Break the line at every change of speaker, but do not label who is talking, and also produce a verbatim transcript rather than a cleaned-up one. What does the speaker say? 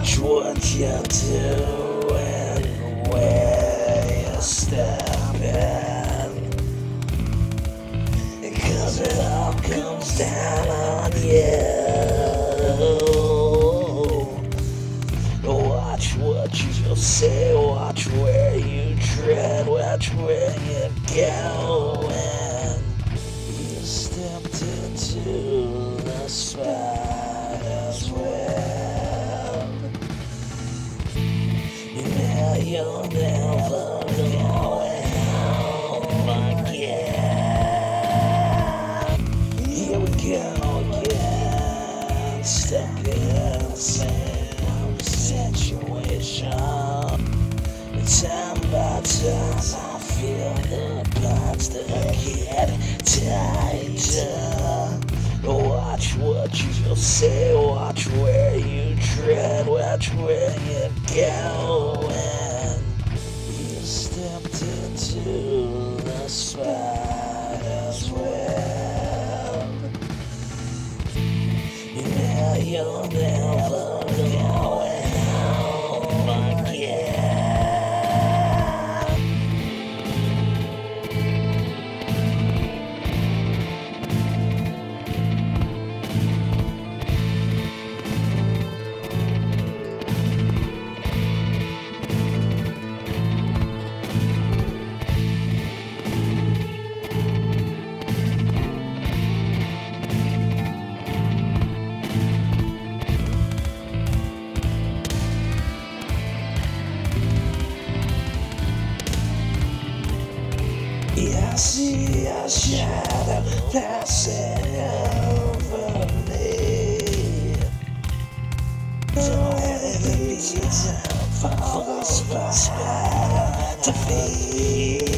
Watch what you're doing, where you're stepping, 'cause it all comes down on you. Watch what you say, watch where you tread, watch where you're going. You stepped into the spider's web. Now you're never going home again. Here we go again, stuck in the same situation. Time by time I feel the bonds that get tighter. Watch what you say, watch where you tread, watch where you're going. You stepped into the spider's web. Now you're never going home again. I see a shadow passing over me. Don't let it be time for the spider to feed.